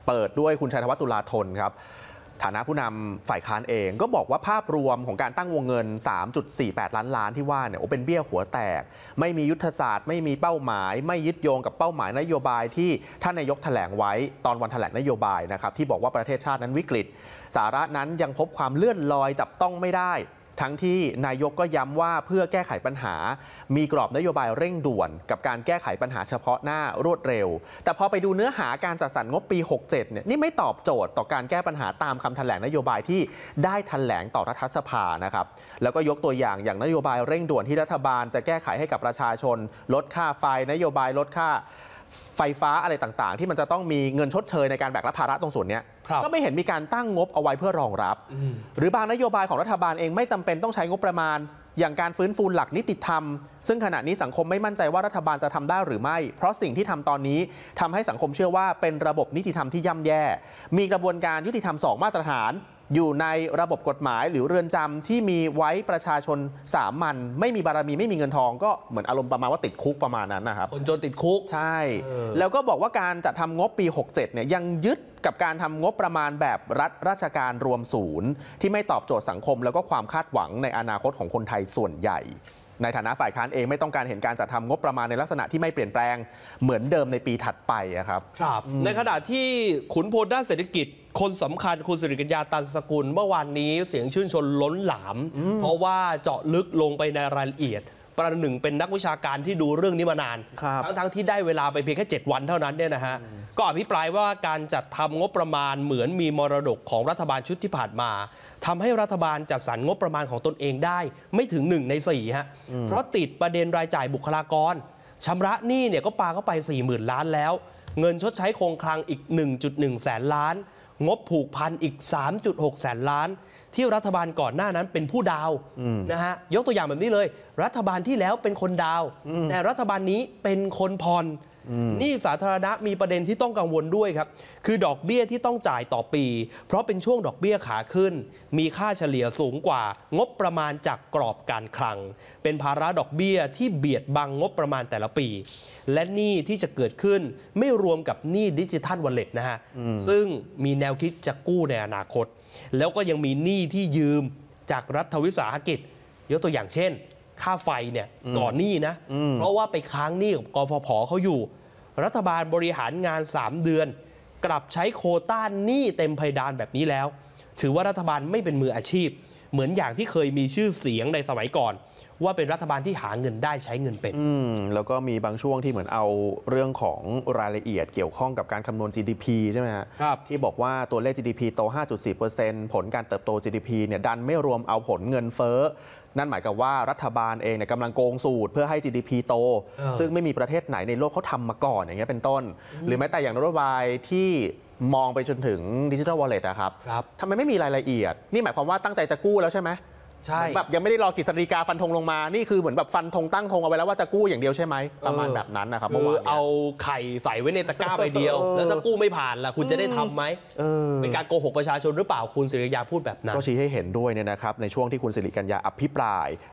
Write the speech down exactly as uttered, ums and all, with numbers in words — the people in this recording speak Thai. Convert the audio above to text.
เปิดด้วยคุณชัยธวัฒน์ตุลาธนครับฐานะผู้นำฝ่ายค้านเองก็บอกว่าภาพรวมของการตั้งวงเงิน สามจุดสี่แปด ล้านล้านที่ว่าเนี่ยโอ้เป็นเบี้ยหัวแตกไม่มียุทธศาสตร์ไม่มีเป้าหมายไม่ยึดโยงกับเป้าหมายนโยบายที่ท่านนายกแถลงไว้ตอนวันแถลงนโยบายนะครับที่บอกว่าประเทศชาตินั้นวิกฤตสาระนั้นยังพบความเลื่อนลอยจับต้องไม่ได้ทั้งที่นายกก็ย้ำว่าเพื่อแก้ไขปัญหามีกรอบนโยบายเร่งด่วนกับการแก้ไขปัญหาเฉพาะหน้ารวดเร็วแต่พอไปดูเนื้อหาการจัดสรรงบปีหกสิบเจ็ดเนี่ยนี่ไม่ตอบโจทย์ต่อการแก้ปัญหาตามคำแถลงนโยบายที่ได้แถลงต่อรัฐสภานะครับแล้วก็ยกตัวอย่างอย่างนโยบายเร่งด่วนที่รัฐบาลจะแก้ไขให้กับประชาชนลดค่าไฟนโยบายลดค่าไฟฟ้าอะไรต่างๆที่มันจะต้องมีเงินชดเชยในการแบกรับภาระตรงส่วนนี้ก็ไม่เห็นมีการตั้งงบเอาไว้เพื่อรองรับหรือบางนโยบายของรัฐบาลเองไม่จำเป็นต้องใช้งบประมาณอย่างการฟื้นฟูหลักนิติธรรมซึ่งขณะนี้สังคมไม่มั่นใจว่ารัฐบาลจะทำได้หรือไม่เพราะสิ่งที่ทำตอนนี้ทำให้สังคมเชื่อว่าเป็นระบบนิติธรรมที่ย่ำแย่มีกระบวนการยุติธรรมสองมาตรฐานอยู่ในระบบกฎหมายหรือเรือนจำที่มีไว้ประชาชนสามัญไม่มีบารมีไม่มีเงินทองก็เหมือนอารมณ์ประมาณว่าติดคุกประมาณนั้นนะครับคนจนติดคุกใช่แล้วก็บอกว่าการจัดทำงบปีหกสิบเจ็ดเนี่ยยังยึดกับการทำงบประมาณแบบรัฐราชการรวมศูนย์ที่ไม่ตอบโจทย์สังคมแล้วก็ความคาดหวังในอนาคตของคนไทยส่วนใหญ่ในฐานะฝ่ายค้านเองไม่ต้องการเห็นการจัดทำงบประมาณในลักษณะที่ไม่เปลี่ยนแปลงเหมือนเดิมในปีถัดไปครับครับในขณะที่ขุนพลด้านเศรษฐกิจคนสำคัญคุณสิริกัญญาตันสกุลเมื่อวานนี้เสียงชื่นชมล้นหลามเพราะว่าเจาะลึกลงไปในรายละเอียดประหนึ่งเป็นนักวิชาการที่ดูเรื่องนี้มานานทั้งทั้งที่ได้เวลาไปเพียงแค่เจ็ดวันเท่านั้นเนี่ยนะฮะก็อภิปรายว่าการจัดทำงบประมาณเหมือนมีมรดกของรัฐบาลชุดที่ผ่านมาทำให้รัฐบาลจัดสรรงบประมาณของตนเองได้ไม่ถึงหนึ่งในสี่ฮะเพราะติดประเด็นรายจ่ายบุคลากรชำระหนี้เนี่ยก็ปาเข้าไป สี่หมื่น ล้านแล้วเงินชดใช้คงคลังอีก หนึ่งจุดหนึ่ง แสนล้านงบผูกพันอีก สามจุดหก แสนล้านที่รัฐบาลก่อนหน้านั้นเป็นผู้ดาวนะฮะยกตัวอย่างแบบนี้เลยรัฐบาลที่แล้วเป็นคนดาวแต่รัฐบาลนี้เป็นคนผ่อนนี่สาธารณะมีประเด็นที่ต้องกังวลด้วยครับคือดอกเบี้ยที่ต้องจ่ายต่อปีเพราะเป็นช่วงดอกเบี้ยขาขึ้นมีค่าเฉลี่ยสูงกว่างบประมาณจากกรอบการคลังเป็นภาระดอกเบี้ยที่เบียดบังงบประมาณแต่ละปีและหนี้ที่จะเกิดขึ้นไม่รวมกับหนี้ดิจิทัลวอลเล็ตนะฮะซึ่งมีแนวคิดจะกู้ในอนาคตแล้วก็ยังมีหนี้ที่ยืมจากรัฐวิสาหกิจยกตัวอย่างเช่นค่าไฟเนี่ยก่อนหนี้นะเพราะว่าไปค้างหนี้กับกฟผเขาอยู่รัฐบาลบริหารงานสามเดือนกลับใช้โควต้าหนี้เต็มเพดานแบบนี้แล้วถือว่ารัฐบาลไม่เป็นมืออาชีพเหมือนอย่างที่เคยมีชื่อเสียงในสมัยก่อนว่าเป็นรัฐบาลที่หาเงินได้ใช้เงินเป็นอืมแล้วก็มีบางช่วงที่เหมือนเอาเรื่องของรายละเอียดเกี่ยวข้องกับการคำนวณ จี ดี พี ใช่ไหมครับที่บอกว่าตัวเลข จี ดี พี โต ห้าจุดสี่เปอร์เซ็นต์ ผลการเติบโต จี ดี พี เนี่ยดันไม่รวมเอาผลเงินเฟ้อนั่นหมายความว่ารัฐบาลเองเนี่ยกำลังโกงสูตรเพื่อให้ จี ดี พี โตซึ่งไม่มีประเทศไหนในโลกเขาทำมาก่อนอย่างเงี้ยเป็นต้นหรือแม้แต่อย่างนโยบายที่มองไปจนถึงดิจิทัลวอลเล็ตนะครับทำไมไม่มีรายละเอียดนี่หมายความว่าตั้งใจจะกู้แล้วใช่ไหมใช่แบบยังไม่ได้รอกฤษฎีกาฟันธงลงมานี่คือเหมือนแบบฟันธงตั้งธงเอาไว้แล้วว่าจะกู้อย่างเดียวใช่ไหมประมาณแบบนั้นนะครับเมื่อวานเอาไข่ใส่ไว้ในตะกร้าใบเดียวแล้วถ้ากู้ไม่ผ่านล่ะคุณจะได้ทำไหมเป็นการโกหกประชาชนหรือเปล่าคุณสิริกัญญาพูดแบบนั้นก็ชี้ให้เห็นด้วยเนี่ยนะครับในช่วงที่คุณสิริกัญญาอภิปราย